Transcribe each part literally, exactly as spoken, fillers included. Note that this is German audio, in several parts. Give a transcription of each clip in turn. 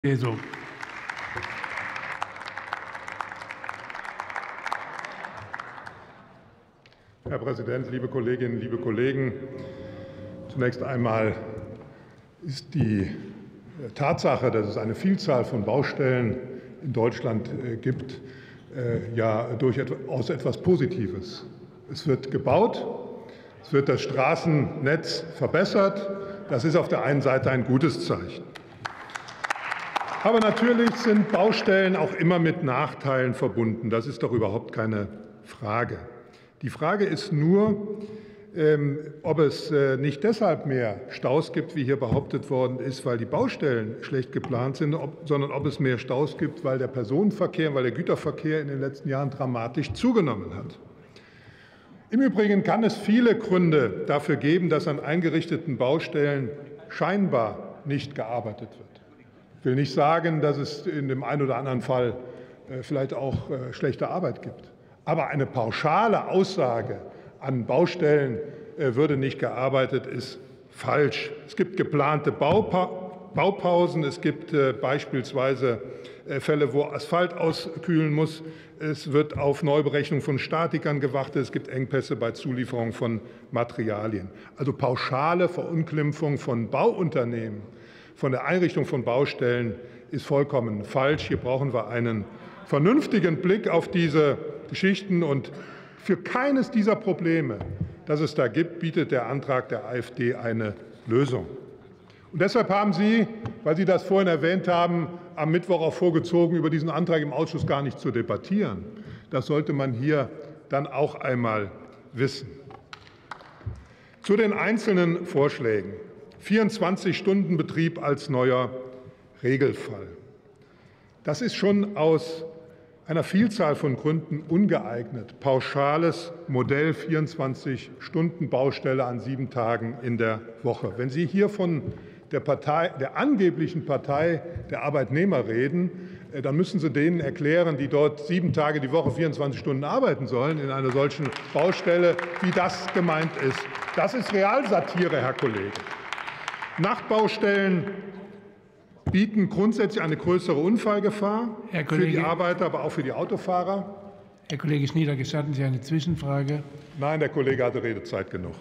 So. Herr Präsident, liebe Kolleginnen, liebe Kollegen! Zunächst einmal ist die Tatsache, dass es eine Vielzahl von Baustellen in Deutschland gibt, ja durchaus etwas Positives. Es wird gebaut, es wird das Straßennetz verbessert. Das ist auf der einen Seite ein gutes Zeichen. Aber natürlich sind Baustellen auch immer mit Nachteilen verbunden. Das ist doch überhaupt keine Frage. Die Frage ist nur, ähm, ob es äh, nicht deshalb mehr Staus gibt, wie hier behauptet worden ist, weil die Baustellen schlecht geplant sind, ob, sondern ob es mehr Staus gibt, weil der Personenverkehr, weil der Güterverkehr in den letzten Jahren dramatisch zugenommen hat. Im Übrigen kann es viele Gründe dafür geben, dass an eingerichteten Baustellen scheinbar nicht gearbeitet wird. Ich will nicht sagen, dass es in dem einen oder anderen Fall vielleicht auch schlechte Arbeit gibt. Aber eine pauschale Aussage, an Baustellen würde nicht gearbeitet, ist falsch. Es gibt geplante Baupa Baupausen. Es gibt beispielsweise Fälle, wo Asphalt auskühlen muss. Es wird auf Neuberechnung von Statikern gewartet. Es gibt Engpässe bei Zulieferung von Materialien. Also pauschale Verunglimpfung von Bauunternehmen, von der Einrichtung von Baustellen ist vollkommen falsch. Hier brauchen wir einen vernünftigen Blick auf diese Geschichten. Und für keines dieser Probleme, das es da gibt, bietet der Antrag der AfD eine Lösung. Und deshalb haben Sie, weil Sie das vorhin erwähnt haben, am Mittwoch auch vorgezogen, über diesen Antrag im Ausschuss gar nicht zu debattieren. Das sollte man hier dann auch einmal wissen. Zu den einzelnen Vorschlägen. vierundzwanzig-Stunden-Betrieb als neuer Regelfall. Das ist schon aus einer Vielzahl von Gründen ungeeignet. Pauschales Modell vierundzwanzig-Stunden-Baustelle an sieben Tagen in der Woche. Wenn Sie hier von der Partei, der angeblichen Partei der Arbeitnehmer reden, dann müssen Sie denen erklären, die dort sieben Tage die Woche vierundzwanzig Stunden arbeiten sollen, in einer solchen Baustelle, wie das gemeint ist. Das ist Realsatire, Herr Kollege. Nachtbaustellen bieten grundsätzlich eine größere Unfallgefahr für die Arbeiter, aber auch für die Autofahrer. Herr Kollege Schnieder, gestatten Sie eine Zwischenfrage? Nein, der Kollege hatte Redezeit genug.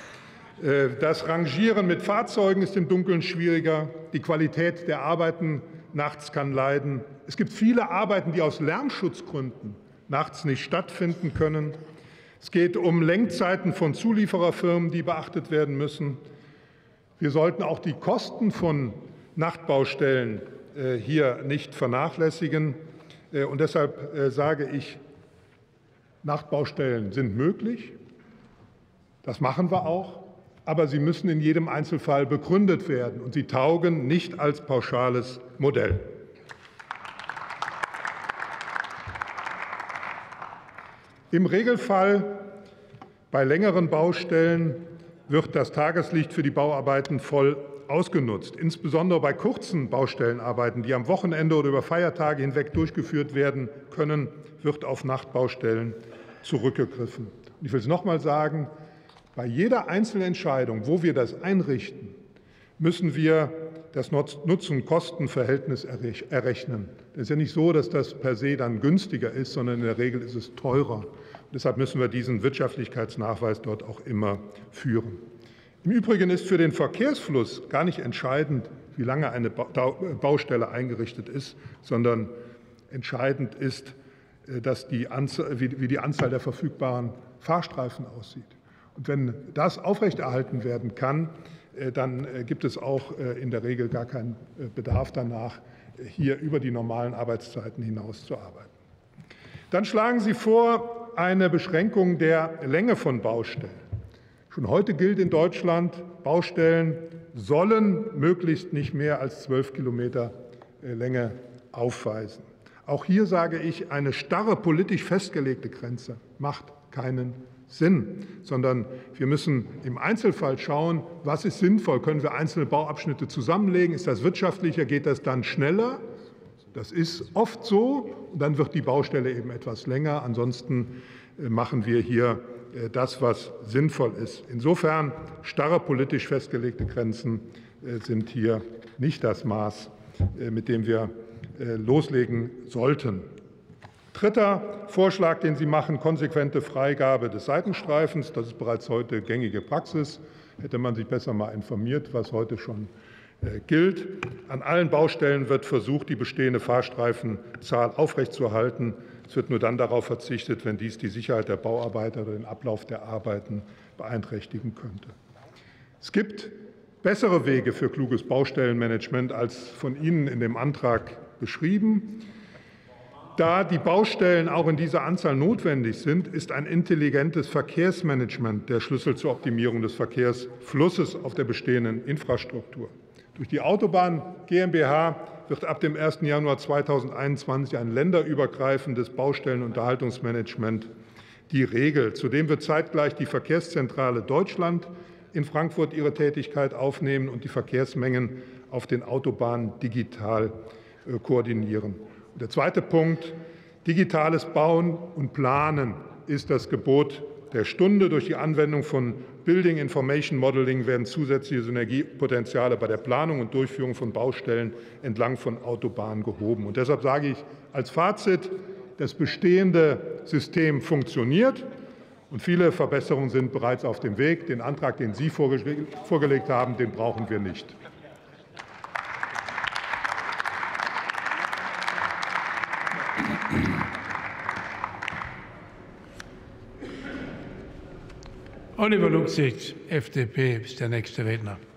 Das Rangieren mit Fahrzeugen ist im Dunkeln schwieriger. Die Qualität der Arbeiten nachts kann leiden. Es gibt viele Arbeiten, die aus Lärmschutzgründen nachts nicht stattfinden können. Es geht um Lenkzeiten von Zuliefererfirmen, die beachtet werden müssen. Wir sollten auch die Kosten von Nachtbaustellen hier nicht vernachlässigen. Und deshalb sage ich, Nachtbaustellen sind möglich. Das machen wir auch. Aber sie müssen in jedem Einzelfall begründet werden. Und sie taugen nicht als pauschales Modell. Im Regelfall bei längeren Baustellen wird das Tageslicht für die Bauarbeiten voll ausgenutzt. Insbesondere bei kurzen Baustellenarbeiten, die am Wochenende oder über Feiertage hinweg durchgeführt werden können, wird auf Nachtbaustellen zurückgegriffen. Und ich will es noch mal sagen, bei jeder einzelnen Entscheidung, wo wir das einrichten, müssen wir das Nutzen-Kosten-Verhältnis errechnen. Es ist ja nicht so, dass das per se dann günstiger ist, sondern in der Regel ist es teurer. Und deshalb müssen wir diesen Wirtschaftlichkeitsnachweis dort auch immer führen. Im Übrigen ist für den Verkehrsfluss gar nicht entscheidend, wie lange eine Baustelle eingerichtet ist, sondern entscheidend ist, dass die Anzahl, wie die Anzahl der verfügbaren Fahrstreifen aussieht. Und wenn das aufrechterhalten werden kann, dann gibt es auch in der Regel gar keinen Bedarf danach, hier über die normalen Arbeitszeiten hinaus zu arbeiten. Dann schlagen Sie vor eine Beschränkung der Länge von Baustellen. Schon heute gilt in Deutschland, Baustellen sollen möglichst nicht mehr als zwölf Kilometer Länge aufweisen. Auch hier sage ich, eine starre politisch festgelegte Grenze macht keinen Sinn, sondern wir müssen im Einzelfall schauen, was ist sinnvoll. Können wir einzelne Bauabschnitte zusammenlegen? Ist das wirtschaftlicher? Geht das dann schneller? Das ist oft so. Und dann wird die Baustelle eben etwas länger. Ansonsten machen wir hier das, was sinnvoll ist. Insofern starre politisch festgelegte Grenzen sind hier nicht das Maß mit dem wir loslegen sollten. Dritter Vorschlag, den Sie machen, konsequente Freigabe des Seitenstreifens. Das ist bereits heute gängige Praxis. Hätte man sich besser mal informiert, was heute schon gilt. An allen Baustellen wird versucht, die bestehende Fahrstreifenzahl aufrechtzuerhalten. Es wird nur dann darauf verzichtet, wenn dies die Sicherheit der Bauarbeiter oder den Ablauf der Arbeiten beeinträchtigen könnte. Es gibt bessere Wege für kluges Baustellenmanagement als von Ihnen in dem Antrag beschrieben. Da die Baustellen auch in dieser Anzahl notwendig sind, ist ein intelligentes Verkehrsmanagement der Schlüssel zur Optimierung des Verkehrsflusses auf der bestehenden Infrastruktur. Durch die Autobahn GmbH wird ab dem ersten Januar zweitausendeinundzwanzig ein länderübergreifendes Baustellenunterhaltungsmanagement die Regel. Zudem wird zeitgleich die Verkehrszentrale Deutschland in Frankfurt ihre Tätigkeit aufnehmen und die Verkehrsmengen auf den Autobahnen digital koordinieren. Der zweite Punkt, digitales Bauen und Planen ist das Gebot der Stunde. Durch die Anwendung von Building Information Modeling werden zusätzliche Synergiepotenziale bei der Planung und Durchführung von Baustellen entlang von Autobahnen gehoben. Und deshalb sage ich als Fazit, das bestehende System funktioniert und viele Verbesserungen sind bereits auf dem Weg. Den Antrag, den Sie vorgelegt haben, den brauchen wir nicht. Oliver Luxig, F D P, ist der nächste Redner.